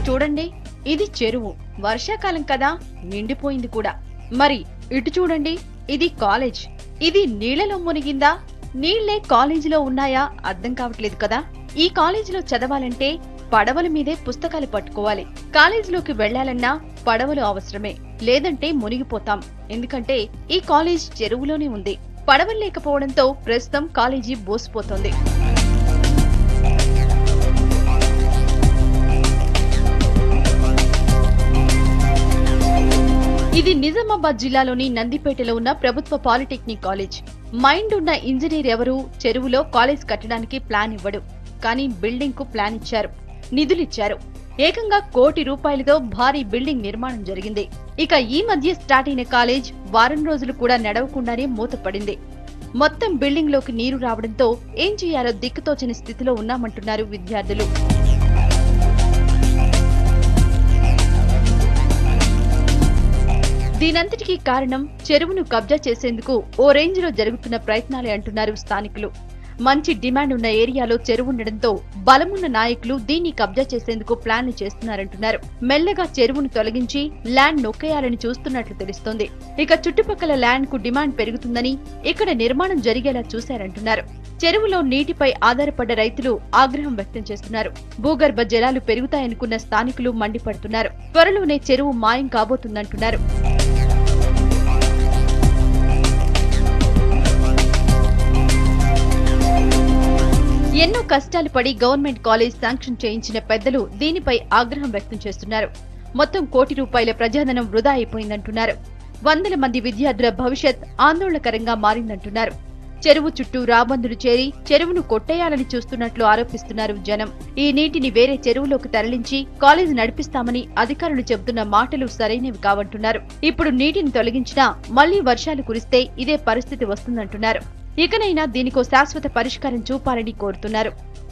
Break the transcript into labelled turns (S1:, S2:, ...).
S1: చూడండి, ఇది చెరువు. వర్షాకాలం కదా, నిండిపోయింది కూడా. మరి ఇటు చూడండి, ఇది కాలేజ్. ఇది నీళ్లలో మునిగిందా, నీళ్లే కాలేజీలో ఉన్నాయా అర్థం కావట్లేదు కదా. ఈ కాలేజీలో చదవాలంటే పడవల మీదే పుస్తకాలు పట్టుకోవాలి. కాలేజీలోకి వెళ్లాలన్నా పడవలు అవసరమే, లేదంటే మునిగిపోతాం. ఎందుకంటే ఈ కాలేజ్ చెరువులోనే ఉంది. పడవలు లేకపోవడంతో ప్రస్తుతం కాలేజీ బోసిపోతోంది. ఇది నిజామాబాద్ జిల్లాలోని నందిపేటలో ఉన్న ప్రభుత్వ పాలిటెక్నిక్ కాలేజ్. మైండ్ ఉన్న ఇంజనీర్ ఎవరు చెరువులో కాలేజ్ కట్టడానికి ప్లాన్ ఇవ్వడు, కానీ బిల్డింగ్ కు ప్లాన్ ఇచ్చారు, నిధులిచ్చారు. ఏకంగా ₹1,00,00,000తో భారీ బిల్డింగ్ నిర్మాణం జరిగింది. ఇక ఈ మధ్య స్టార్ట్ అయిన కాలేజ్ వారం రోజులు కూడా నడవకుండానే మూతపడింది. మొత్తం బిల్డింగ్ లోకి నీరు రావడంతో ఏం చేయాలో దిక్కుతోచని స్థితిలో ఉన్నామంటున్నారు విద్యార్థులు. దీనంతటికీ కారణం చెరువును కబ్జా చేసేందుకు ఓ రేంజ్ లో జరుగుతున్న ప్రయత్నాలే అంటున్నారు స్థానికులు. మంచి డిమాండ్ ఉన్న ఏరియాలో చెరువుండడంతో బలమున్న నాయకులు దీన్ని కబ్జా చేసేందుకు ప్లాన్లు చేస్తున్నారంటున్నారు. మెల్లగా చెరువును తొలగించి ల్యాండ్ నొక్కేయాలని చూస్తున్నట్లు తెలుస్తోంది. ఇక చుట్టుపక్కల ల్యాండ్ కు డిమాండ్ పెరుగుతుందని ఇక్కడ నిర్మాణం జరిగేలా చూశారంటున్నారు. చెరువులో నీటిపై ఆధారపడ్డ రైతులు ఆగ్రహం వ్యక్తం చేస్తున్నారు. భూగర్భ జలాలు పెరుగుతాయనుకున్న స్థానికులు మండిపడుతున్నారు. త్వరలోనే చెరువు మాయం కాబోతుందంటున్నారు. ఎన్నో కష్టాలు పడి గవర్నమెంట్ కాలేజ్ శాంక్షన్ చేయించిన పెద్దలు దీనిపై ఆగ్రహం వ్యక్తం చేస్తున్నారు. మొత్తం ₹1,00,00,000 ప్రజాధనం వృధా అయిపోయిందంటున్నారు. వందల మంది విద్యార్థుల భవిష్యత్ ఆందోళనకరంగా మారిందంటున్నారు. చెరువు చుట్టూ రాబందులు చేరి చెరువును కొట్టేయాలని చూస్తున్నట్లు ఆరోపిస్తున్నారు జనం. ఈ నీటిని వేరే చెరువులోకి తరలించి కాలేజ్ నడిపిస్తామని అధికారులు చెబుతున్న మాటలు సరైనవి కావంటున్నారు. ఇప్పుడు నీటిని తొలగించినా మళ్లీ వర్షాలు కురిస్తే ఇదే పరిస్థితి వస్తుందంటున్నారు. ఇకనైనా దీనికో శాశ్వత పరిష్కారం చూపాలని కోరుతున్నారు.